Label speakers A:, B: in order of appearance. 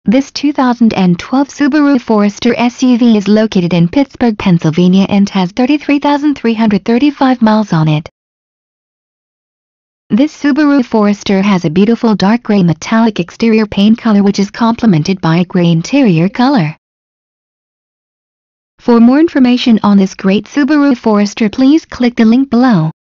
A: This 2012 Subaru Forester SUV is located in Pittsburgh, Pennsylvania and has 33,335 miles on it. This Subaru Forester has a beautiful dark gray metallic exterior paint color which is complemented by a gray interior color. For more information on this great Subaru Forester, please click the link below.